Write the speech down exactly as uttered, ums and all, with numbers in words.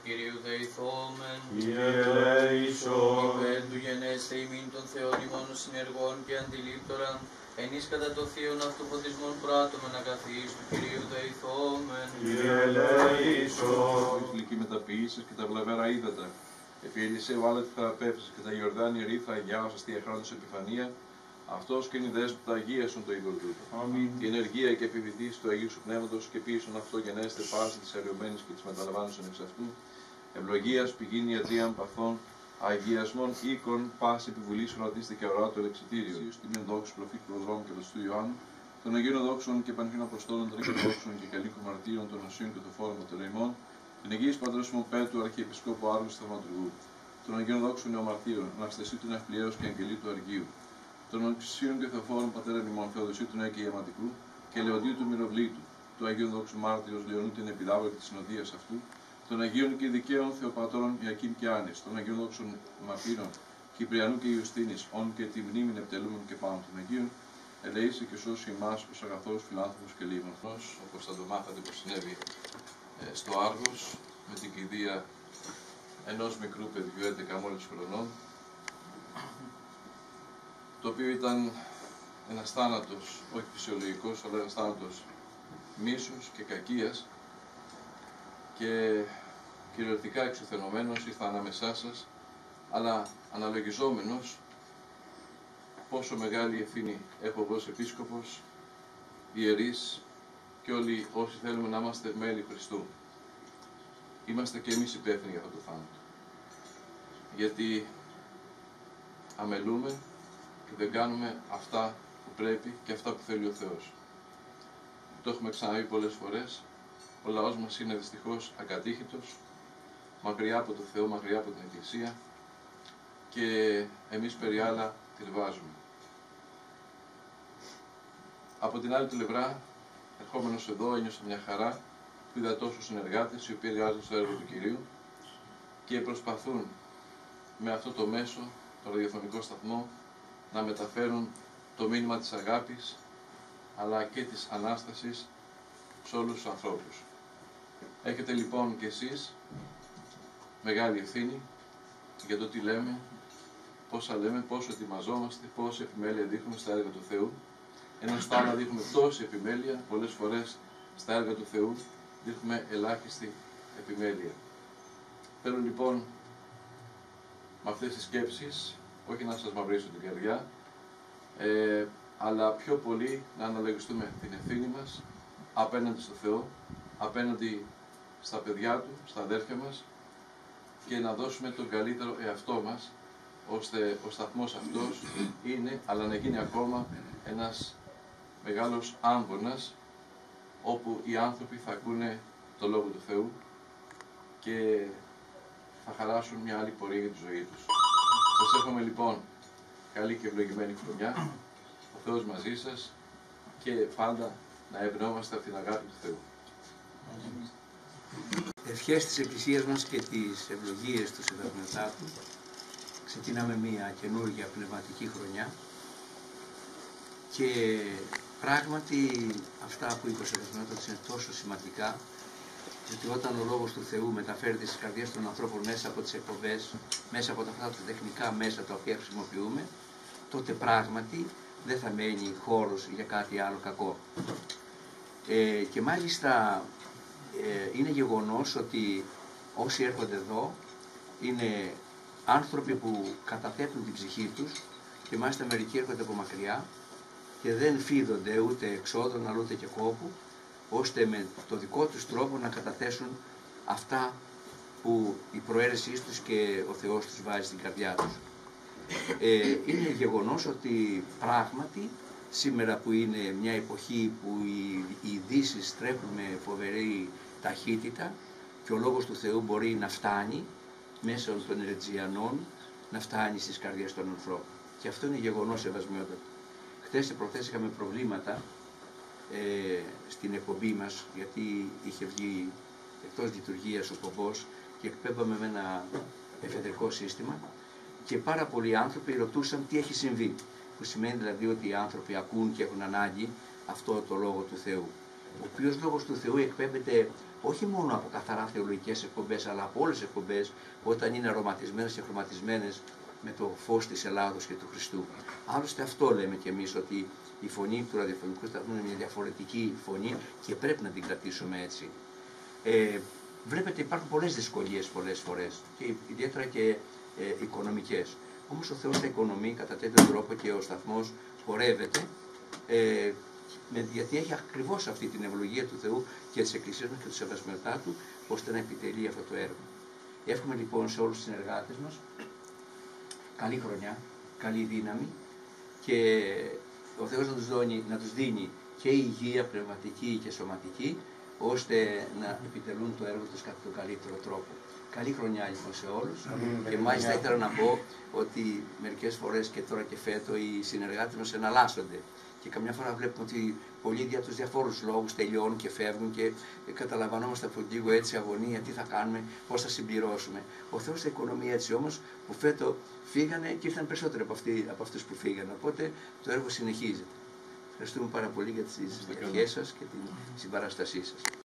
Κυρίου δεηθόμεν. Κύριε ελέησον. Υπέρ του γενέστε ημίν των Θεών ημών συνεργών και αντιλήπτοραν, ενείς κατά το θείον αυτού φωτισμόν πράττομεν αγαθείς του Κυρίου δεηθόμεν. Κύριε ελέησον. Η φιλική μεταποίησης και τα βλαβερά ύδατα. Επί Ελισαίου άλλα τη θεραπεύσης και τα Ιορδάνη ρήθα αγιάως αστεία χρόνος επιφανία. Αυτός και είναι δέσποτα αγίασον το είδωρ τούτο. Αμήν. Η ενεργία και επιβητής του Αγίου Σου Πνεύματος και πίσον αυτό γενέστε πάση της αραιωμένης και της μεταλαμβάνουσαν εξ αυτού. Ευλογίας πηγήν ιατρίαν παθών, αγιασμών οίκων, πάση επιβουλής οραντίστε και οράτο ελεξιτήριο. Στην ενδόξου προφήτου προδρόμου και του Ιωάννου, των Αγίων Δόξων και Παναγίων Αποστόλων, των Αγίων Δόξων και Καλίκων Μαρτύρων, των Οσίων και των Φόρων των Ρεϊμών, την Αγίας Πατρός μου Πέτρου, Αρχιεπισκόπου Άργου Θαυματουργού, των Αγίων Δόξων Νεομαρτύρων, Αναστασίου του Νευπλιέως και Αγγελίου του Αργίου, των Οξυσίων και Θεοφόρων Πατέρα ημών, Θεοδοσίου του Νέου και Ιαματικού, και Λεοντίου του Μυροβλήτου, του Αγίων Δόξου Μάρτυρος Λεωνού την Επιδάβρου και τη συνοδεία αυτού, των Αγίων και Δικαίων Θεοπατώρων Ιακήμ και Άνης, των Αγίων Δόξων Μαρτύρων Κυπριανού και Ιουστίνης, όν και τη μνήμην επιτελούμεν και πάνω των Αγίων, ελεήσει και σώσει εμάς ως αγαθός φιλάνθρωπος και λίγων. Όπως θα το μάθατε πως συνέβη ε, στο Άργος, με την κηδεία ενός μικρού παιδιού έντεκα μόλις χρονών, το οποίο ήταν ένας θάνατος, όχι φυσιολογικός, αλλά ένας θάνατος μίσους και κακίας, και κυριολεκτικά εξουθενωμένος ήρθα ανάμεσά σας, αλλά αναλογιζόμενος πόσο μεγάλη ευθύνη έχω εγώ ως επίσκοπος, ιερείς και όλοι όσοι θέλουμε να είμαστε μέλη Χριστού. Είμαστε και εμείς υπεύθυνοι για αυτό το θάνατο. Γιατί αμελούμε και δεν κάνουμε αυτά που πρέπει και αυτά που θέλει ο Θεός. Το έχουμε ξαναπεί πολλές φορές. Ο λαός μας είναι δυστυχώς ακατήχητος, μακριά από το Θεό, μακριά από την Εκκλησία, και εμείς περί άλλα τη βάζουμε. Από την άλλη πλευρά, ερχόμενος εδώ, ένιωσα μια χαρά που είδα τόσους συνεργάτες οι οποίοι εργάζονται στο έργο του Κυρίου και προσπαθούν με αυτό το μέσο, το ραδιοφωνικό σταθμό, να μεταφέρουν το μήνυμα της αγάπης αλλά και της Ανάστασης σε όλους τους ανθρώπους. Έχετε λοιπόν και εσείς μεγάλη ευθύνη για το τι λέμε, πόσα λέμε, πόσο ετοιμαζόμαστε, πόση επιμέλεια δείχνουμε στα έργα του Θεού, ενώ στα άλλα δείχνουμε τόση επιμέλεια, πολλές φορές στα έργα του Θεού δείχνουμε ελάχιστη επιμέλεια. Θέλω λοιπόν με αυτές τις σκέψεις, όχι να σας μαυρίσω την καρδιά, ε, αλλά πιο πολύ να αναλογιστούμε την ευθύνη μας απέναντι στο Θεό, απέναντι στα παιδιά Του, στα αδέρφια μας, και να δώσουμε τον καλύτερο εαυτό μας, ώστε ο σταθμός αυτός είναι, αλλά να γίνει ακόμα ένας μεγάλος άμπονας, όπου οι άνθρωποι θα ακούνε το Λόγο του Θεού και θα χαράσουν μια άλλη πορεία για τη ζωή τους. Σας εύχομαι λοιπόν καλή και ευλογημένη χρονιά, ο Θεός μαζί σας και πάντα να εμπνεόμαστε από την αγάπη του Θεού. Ευχές της Εκκλησίας μας και τις ευλογίες του Σεβασμιωτάτου. Ξεκινάμε μια καινούργια πνευματική χρονιά και πράγματι αυτά που είπε ο Σεβασμιώτατος είναι τόσο σημαντικά, γιατί όταν ο Λόγος του Θεού μεταφέρεται στις καρδιές των ανθρώπων μέσα από τις εκπομπές, μέσα από αυτά τα τεχνικά μέσα τα οποία χρησιμοποιούμε, τότε πράγματι δεν θα μένει χώρος για κάτι άλλο κακό. Ε, και μάλιστα ε, είναι γεγονός ότι όσοι έρχονται εδώ είναι άνθρωποι που καταθέτουν την ψυχή τους, και μάλιστα μερικοί έρχονται από μακριά και δεν φίδονται ούτε εξόδων αλλά ούτε και κόπου, ώστε με το δικό τους τρόπο να καταθέσουν αυτά που η προαίρεσή τους και ο Θεός τους βάζει στην καρδιά τους. Ε, είναι γεγονός ότι πράγματι σήμερα που είναι μια εποχή που οι, οι ειδήσεις τρέχουν με φοβερή ταχύτητα και ο Λόγος του Θεού μπορεί να φτάνει μέσω των ερετζιανών, να φτάνει στις καρδιές των ανθρώπων. Και αυτό είναι γεγονός, Σεβασμιότατο. Χθες και προχθές είχαμε προβλήματα ε, στην εκπομπή μας, γιατί είχε βγει εκτός λειτουργίας ο πομπός και εκπέμπαμε με ένα εφεδρικό σύστημα και πάρα πολλοί άνθρωποι ρωτούσαν τι έχει συμβεί. Που σημαίνει δηλαδή ότι οι άνθρωποι ακούν και έχουν ανάγκη αυτό το Λόγο του Θεού. Ο οποίος Λόγος του Θεού εκπέμπεται όχι μόνο από καθαρά θεολογικές εκπομπές, αλλά από όλες τις εκπομπές, όταν είναι αρωματισμένες και χρωματισμένες με το φως της Ελλάδος και του Χριστού. Άλλωστε αυτό λέμε κι εμείς, ότι η φωνή του ραδιοφωνικού σταθμού είναι μια διαφορετική φωνή και πρέπει να την κρατήσουμε έτσι. Ε, βλέπετε υπάρχουν πολλές δυσκολίες πολλές φορές, και ιδιαίτερα και ε, οικονομικές. Όμως ο Θεός τα οικονομεί κατά τέτοιο τρόπο και ο σταθμός χορεύεται, ε, γιατί έχει ακριβώς αυτή την ευλογία του Θεού και της Εκκλησίας μας και του σεβασμιωτά του, ώστε να επιτελεί αυτό το έργο. Εύχομαι λοιπόν σε όλους τους συνεργάτες μας καλή χρονιά, καλή δύναμη και ο Θεός να τους, δώνει, να τους δίνει και υγεία πνευματική και σωματική, ώστε να επιτελούν το έργο τους κατά τον καλύτερο τρόπο. Καλή χρονιά λοιπόν σε όλους. Mm, και μάλιστα ήθελα να πω ότι μερικές φορές και τώρα και φέτο οι συνεργάτες μας εναλλάσσονται. Και καμιά φορά βλέπουμε ότι πολλοί για τους διαφόρους λόγους τελειώνουν και φεύγουν και καταλαμβανόμαστε από λίγο έτσι αγωνία, τι θα κάνουμε, πώς θα συμπληρώσουμε. Ο Θεός θα οικονομεί έτσι όμως, που φέτο φύγανε και ήρθαν περισσότεροι από, αυτοί, από αυτούς που φύγανε. Οπότε το έργο συνεχίζεται. Ευχαριστούμε πάρα πολύ για τις ευχές σας και την συμπαράστασή σας.